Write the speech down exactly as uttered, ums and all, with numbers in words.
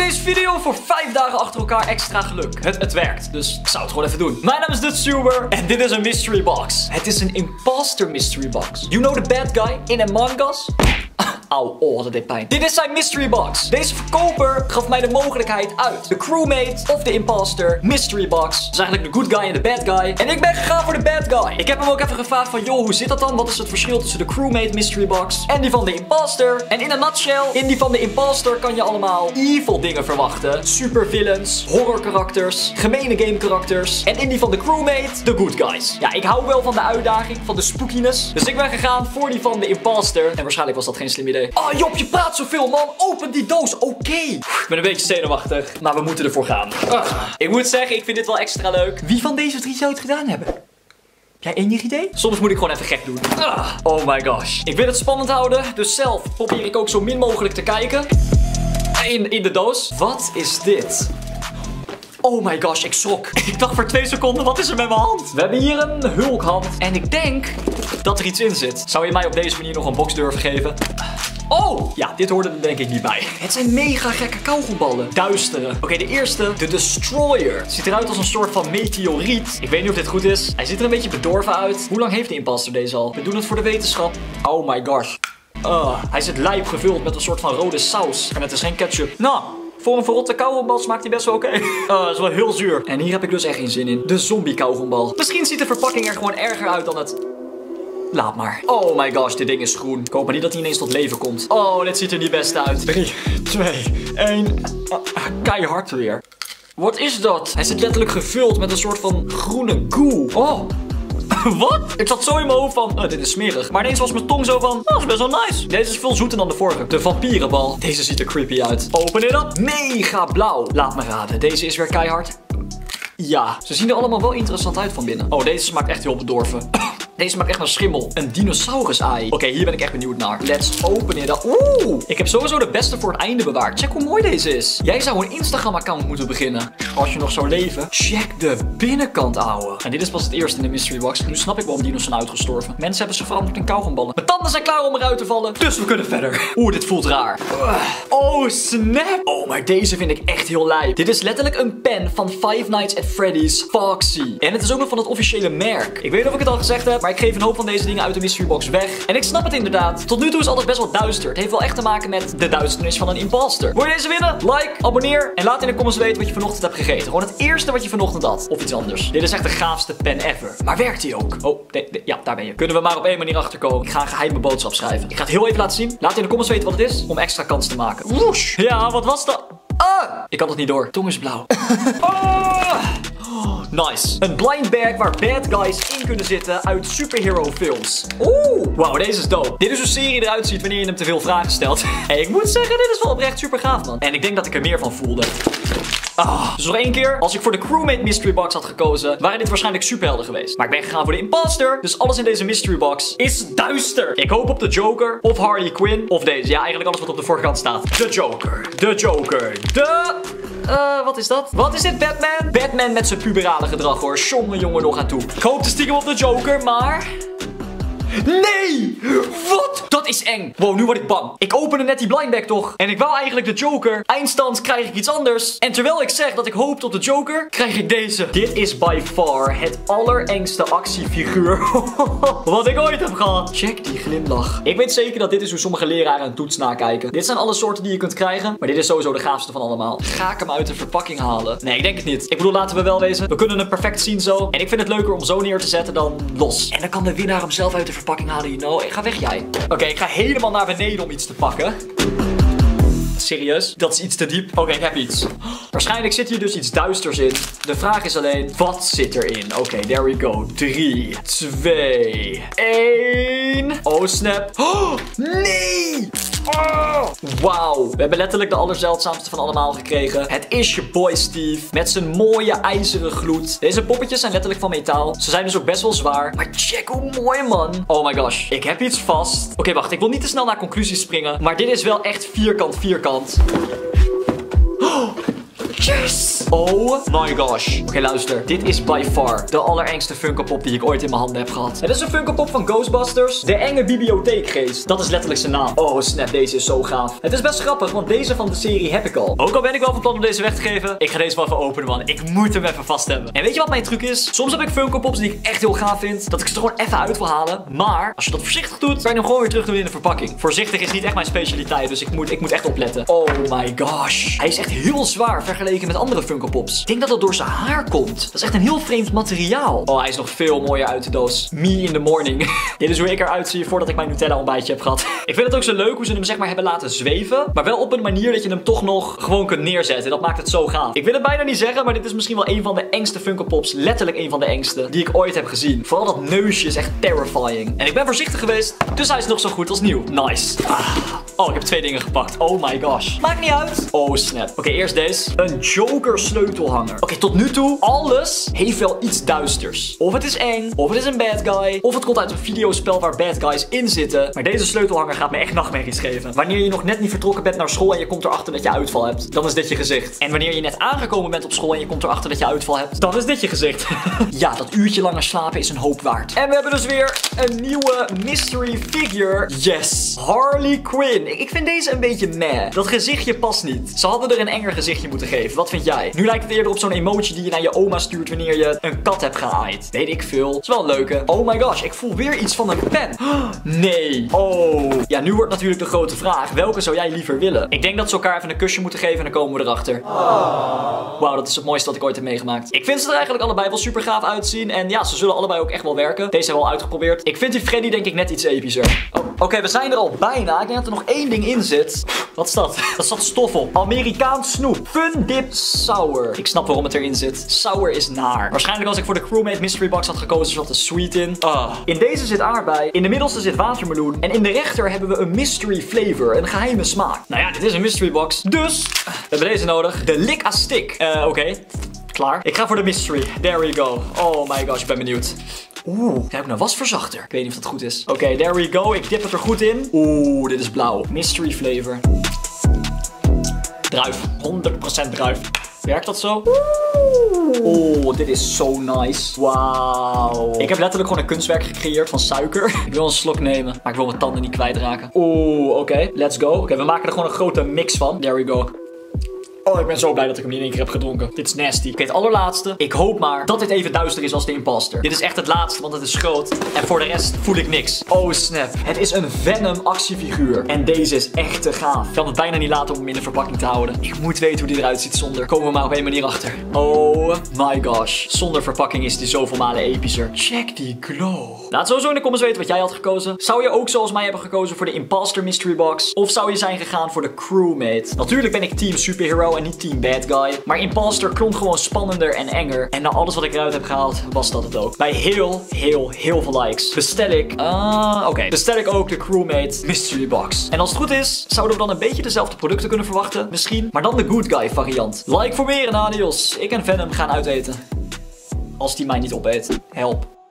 deze video voor vijf dagen achter elkaar extra geluk. Het, het werkt, dus ik zou het gewoon even doen. Mijn naam is DutchTuber en dit is een mystery box. Het is een imposter mystery box. You know the bad guy in Among Us? Auw, oh, dat deed pijn. Dit is zijn mystery box. Deze verkoper gaf mij de mogelijkheid uit. De crewmate of de imposter mystery box. Dus eigenlijk de good guy en de bad guy. En ik ben gegaan voor de bad guy. Ik heb hem ook even gevraagd van, joh, hoe zit dat dan? Wat is het verschil tussen de crewmate mystery box en die van de imposter? En in een nutshell, in die van de imposter kan je allemaal evil dingen verwachten. Supervillains, horror karakters, gemene game karakters. En in die van de crewmate, de good guys. Ja, ik hou wel van de uitdaging, van de spookiness. Dus ik ben gegaan voor die van de imposter. En waarschijnlijk was dat geen slim idee. Oh Job, je praat zoveel man. Open die doos. Oké. Okay. Ik ben een beetje zenuwachtig. Maar we moeten ervoor gaan. Uh. Ik moet zeggen, ik vind dit wel extra leuk. Wie van deze drie zou het gedaan hebben? Heb jij enig idee? Soms moet ik gewoon even gek doen. Uh. Oh my gosh. Ik wil het spannend houden. Dus zelf probeer ik ook zo min mogelijk te kijken. In, in de doos. Wat is dit? Oh my gosh, ik schrok. Ik dacht voor twee seconden, wat is er met mijn hand? We hebben hier een hulkhand. En ik denk dat er iets in zit. Zou je mij op deze manier nog een box durven geven? Oh! Ja, dit hoorde er denk ik niet bij. Het zijn mega gekke kauwgomballen. Duistere. Oké, okay, de eerste. De Destroyer. Het ziet eruit als een soort van meteoriet. Ik weet niet of dit goed is. Hij ziet er een beetje bedorven uit. Hoe lang heeft de imposter deze al? We doen het voor de wetenschap. Oh my gosh. Uh, hij zit lijp gevuld met een soort van rode saus. En het is geen ketchup. Nou... Voor een verrotte kauwgombal smaakt hij best wel oké. Okay. Uh, dat is wel heel zuur. En hier heb ik dus echt geen zin in. De zombie kauwgombal. Misschien ziet de verpakking er gewoon erger uit dan het... Laat maar. Oh my gosh, dit ding is groen. Ik hoop maar niet dat hij ineens tot leven komt. Oh, dit ziet er niet best uit. drie, twee, één. Uh, keihard weer. Wat is dat? Hij zit letterlijk gevuld met een soort van groene goo. Oh. Wat? Ik zat zo in mijn hoofd van, oh, dit is smerig. Maar ineens was mijn tong zo van, oh, dat is best wel nice. Deze is veel zoeter dan de vorige. De vampierenbal. Deze ziet er creepy uit. Open it up. Mega blauw. Laat me raden. Deze is weer keihard. Ja, ze zien er allemaal wel interessant uit van binnen. Oh, deze smaakt echt heel bedorven. Deze smaakt echt naar schimmel. Een dinosaurus-ei. Oké, okay, hier ben ik echt benieuwd naar. Let's open it up. Oeh! Ik heb sowieso de beste voor het einde bewaard. Check hoe mooi deze is. Jij zou een Instagram-account moeten beginnen. Als je nog zou leven. Check de binnenkant, ouwe. En dit is pas het eerste in de mystery box. Nu snap ik waarom dino's zijn uitgestorven. Mensen hebben ze veranderd in kauwgomballen. Mijn tanden zijn klaar om eruit te vallen. Dus we kunnen verder. Oeh, dit voelt raar. Oh, snap. Oh, maar deze vind ik echt heel lijp. Dit is letterlijk een pen van Five Nights at Freddy's Foxy. En het is ook nog van het officiële merk. Ik weet niet of ik het al gezegd heb. Maar ik geef een hoop van deze dingen uit de mystery box weg. En ik snap het inderdaad. Tot nu toe is alles best wel duister. Het heeft wel echt te maken met de duisternis van een imposter. Wil je deze winnen? Like, abonneer. En laat in de comments weten wat je vanochtend hebt gegeten. Gewoon het eerste wat je vanochtend had. Of iets anders. Dit is echt de gaafste pen ever. Maar werkt die ook? Oh, de, de, ja, daar ben je. Kunnen we maar op één manier achterkomen. Ik ga een geheime boodschap schrijven. Ik ga het heel even laten zien. Laat in de comments weten wat het is. Om extra kans te maken. Woesh. Ja, wat was dat? Ah! Ik kan het niet door. Tong is blauw. Oh! Nice. Een blind bag waar bad guys in kunnen zitten uit superhero films. Oeh. Wauw, deze is dope. Dit is hoe serie eruit ziet wanneer je hem te veel vragen stelt. Hey, ik moet zeggen, dit is wel oprecht super gaaf, man. En ik denk dat ik er meer van voelde. Ah, dus nog één keer. Als ik voor de crewmate mystery box had gekozen, waren dit waarschijnlijk superhelden geweest. Maar ik ben gegaan voor de imposter. Dus alles in deze mystery box is duister. Ik hoop op de Joker of Harley Quinn of deze. Ja, eigenlijk alles wat op de voorkant staat. De Joker. De Joker. De... Uh, wat is dat? Wat is dit, Batman? Batman met zijn puberale gedrag, hoor. Jongen, jongen, nog aan toe. Ik hoop te stiekem op de Joker, maar... Nee! Wat? Dat is eng. Wow, nu word ik bang. Ik opende net die blind bag toch. En ik wou eigenlijk de Joker. Eindstand krijg ik iets anders. En terwijl ik zeg dat ik hoop tot de Joker, krijg ik deze. Dit is by far het allerengste actiefiguur wat ik ooit heb gehad. Check die glimlach. Ik weet zeker dat dit is hoe sommige leraren een toets nakijken. Dit zijn alle soorten die je kunt krijgen. Maar dit is sowieso de gaafste van allemaal. Ga ik hem uit de verpakking halen? Nee, ik denk het niet. Ik bedoel, laten we wel wezen. We kunnen hem perfect zien zo. En ik vind het leuker om zo neer te zetten dan los. En dan kan de winnaar hem zelf uit de verpakking halen, you know. Ik ga weg, jij. Oké, okay, ik ga helemaal naar beneden om iets te pakken. Serieus? Dat is iets te diep. Oké, okay, ik heb iets. Waarschijnlijk zit hier dus iets duisters in. De vraag is alleen, wat zit erin? Oké, okay, there we go. drie, twee, één. Oh, snap. Oh, nee! Oh. Wauw. We hebben letterlijk de allerzeldzaamste van allemaal gekregen. Het is je boy Steve. Met zijn mooie ijzeren gloed. Deze poppetjes zijn letterlijk van metaal. Ze zijn dus ook best wel zwaar. Maar check hoe mooi, man. Oh my gosh. Ik heb iets vast. Oké, okay, wacht. Ik wil niet te snel naar conclusies springen. Maar dit is wel echt vierkant vierkant. Oh. Yes! Oh my gosh. Oké, okay, luister. Dit is by far de allerengste Funko Pop die ik ooit in mijn handen heb gehad. Het is een Funko Pop van Ghostbusters. De enge bibliotheekgeest. Dat is letterlijk zijn naam. Oh snap, deze is zo gaaf. Het is best grappig, want deze van de serie heb ik al. Ook al ben ik wel van plan om deze weg te geven. Ik ga deze wel even openen, man. Ik moet hem even vast hebben. En weet je wat mijn truc is? Soms heb ik Funko Pops die ik echt heel gaaf vind. Dat ik ze er gewoon even uit wil halen. Maar als je dat voorzichtig doet, kan je hem gewoon weer terug doen in de verpakking. Voorzichtig is niet echt mijn specialiteit, dus ik moet, ik moet echt opletten. Oh my gosh. Hij is echt heel zwaar vergeleken met andere Funko Pops. Ik denk dat dat door zijn haar komt. Dat is echt een heel vreemd materiaal. Oh, hij is nog veel mooier uit de doos. Me in the morning. Dit is hoe ik eruit zie voordat ik mijn Nutella ontbijtje heb gehad. Ik vind het ook zo leuk hoe ze hem zeg maar hebben laten zweven. Maar wel op een manier dat je hem toch nog gewoon kunt neerzetten. Dat maakt het zo gaaf. Ik wil het bijna niet zeggen, maar dit is misschien wel een van de engste Funko Pops. Letterlijk een van de engste die ik ooit heb gezien. Vooral dat neusje is echt terrifying. En ik ben voorzichtig geweest, dus hij is nog zo goed als nieuw. Nice. Ah. Oh, ik heb twee dingen gepakt. Oh my gosh. Maakt niet uit. Oh snap. Oké, okay, eerst deze. Een Joker sleutelhanger. Oké, okay, tot nu toe, alles heeft wel iets duisters. Of het is eng, of het is een bad guy, of het komt uit een videospel waar bad guys in zitten. Maar deze sleutelhanger gaat me echt nachtmerries geven. Wanneer je nog net niet vertrokken bent naar school en je komt erachter dat je uitval hebt, dan is dit je gezicht. En wanneer je net aangekomen bent op school en je komt erachter dat je uitval hebt, dan is dit je gezicht. Ja, dat uurtje langer slapen is een hoop waard. En we hebben dus weer een nieuwe mystery figure. Yes. Harley Quinn. Ik vind deze een beetje meh. Dat gezichtje past niet. Ze hadden er een enger gezichtje moeten geven. Wat vind jij? Nu lijkt het eerder op zo'n emoji die je naar je oma stuurt wanneer je een kat hebt geaaid. Weet ik veel. Is wel een leuke. Oh my gosh, ik voel weer iets van een pen. Nee. Oh. Ja, nu wordt natuurlijk de grote vraag. Welke zou jij liever willen? Ik denk dat ze elkaar even een kusje moeten geven en dan komen we erachter. Oh. Wauw, dat is het mooiste wat ik ooit heb meegemaakt. Ik vind ze er eigenlijk allebei wel super gaaf uitzien. En ja, ze zullen allebei ook echt wel werken. Deze hebben we al uitgeprobeerd. Ik vind die Freddy denk ik net iets epischer. Oh. Oké, okay, we zijn er al bijna. Ik denk dat er nog één ding in zit. Wat is dat? Dat staat stof op. Amerikaans snoep. Fun dip sour. Ik snap waarom het erin zit. Sour is naar. Waarschijnlijk als ik voor de Crewmate Mystery Box had gekozen, zat er sweet in. Ah. In deze zit aardbei. In de middelste zit watermeloen. En in de rechter hebben we een mystery flavor. Een geheime smaak. Nou ja, dit is een mystery box. Dus, we hebben deze nodig. De Lick a Stick. Uh, Oké. Okay. Klaar. Ik ga voor de mystery. There we go. Oh my gosh, ik ben benieuwd. Oeh, ik heb een wasverzachter. Ik weet niet of dat goed is. Oké, okay, there we go. Ik dip het er goed in. Oeh, dit is blauw. Mystery flavor. Druif. honderd procent druif. Werkt dat zo? Oeh, dit is zo nice. Wauw. Ik heb letterlijk gewoon een kunstwerk gecreëerd van suiker. Ik wil een slok nemen, maar ik wil mijn tanden niet kwijtraken. Oeh, oké. Okay. Let's go. Oké, okay, we maken er gewoon een grote mix van. There we go. Oh, ik ben zo blij dat ik hem in één keer heb gedronken. Dit is nasty. Oké, okay, het allerlaatste. Ik hoop maar dat dit even duister is als de imposter. Dit is echt het laatste, want het is groot. En voor de rest voel ik niks. Oh, snap. Het is een Venom actiefiguur. En deze is echt te gaaf. Ik kan het bijna niet laten om hem in de verpakking te houden. Ik moet weten hoe die eruit ziet zonder. Komen we maar op één manier achter. Oh my gosh. Zonder verpakking is die zoveel malen epischer. Check die glow. Laat sowieso in de comments weten wat jij had gekozen. Zou je ook zoals mij hebben gekozen voor de Imposter Mystery Box? Of zou je zijn gegaan voor de Crewmate? Natuurlijk ben ik team superhero en niet team bad guy. Maar Imposter klonk gewoon spannender en enger. En na alles wat ik eruit heb gehaald, was dat het ook. Bij heel, heel, heel veel likes bestel ik... Ah, oké. Okay. Bestel ik ook de Crewmate Mystery Box. En als het goed is, zouden we dan een beetje dezelfde producten kunnen verwachten. Misschien. Maar dan de good guy variant. Like voor meer en adios. Ik en Venom gaan uiteten. Als die mij niet opeet. Help.